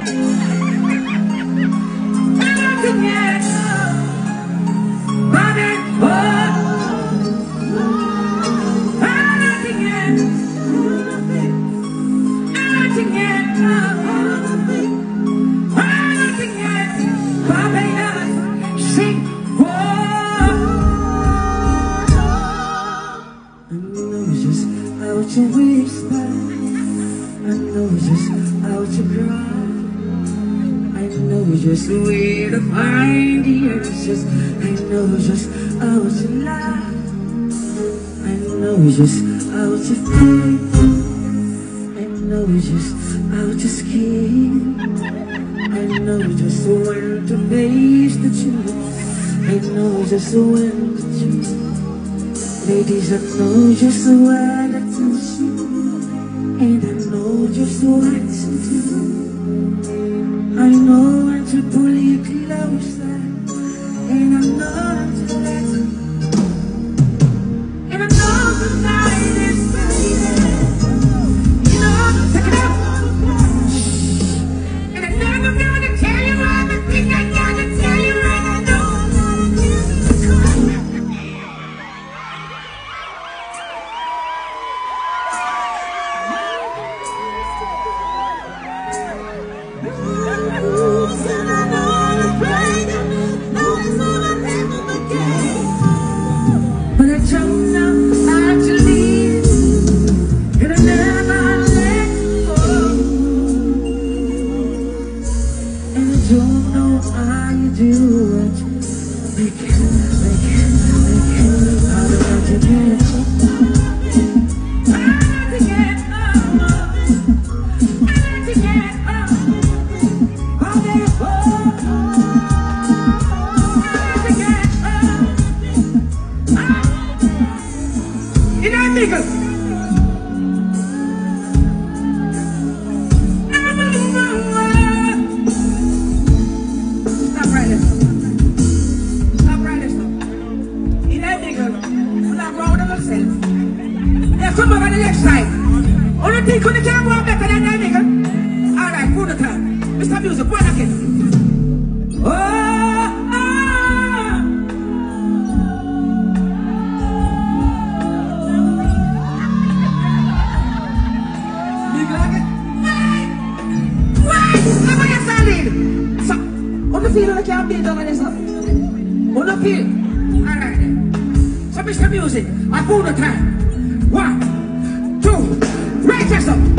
Just the way to find the answers. I know just how to lie. I know just how to feel. I know just how to scheme. I know just when to face the truth. I know just when to choose. Ladies, I know just what I touch you, and I know just what to do. I know when to pull you closer, and I know when to let you. And I know the night is fading. You know, take it out. And I know I'm gonna tell you everything I gotta tell you, and I know I'm gonna give you but I don't know how to leave, and I never let go. And I don't know how you do it. I don't want to get niggas. Stop right there. Stop right there. In that nigga, I'm not wrong with myself. There's someone on the next side. Only thing couldn't get more better than that nigga. Alright, good time. Mr. Music, one again. Oh! Feel like I'm being done on this. Oh, no feel. Alright then. So, Mr. Music, I pull the time. 1, 2, right chest up.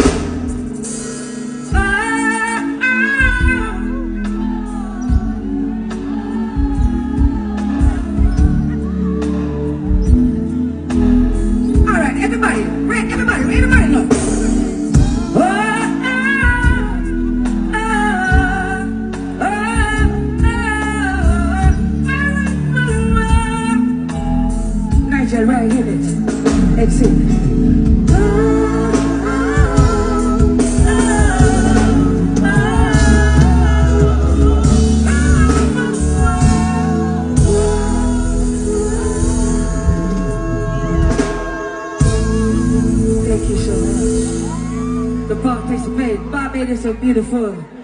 Alright, everybody. Right, everybody look. Right, hit it. Exit. Thank you so much. The participate. Barbados is so beautiful.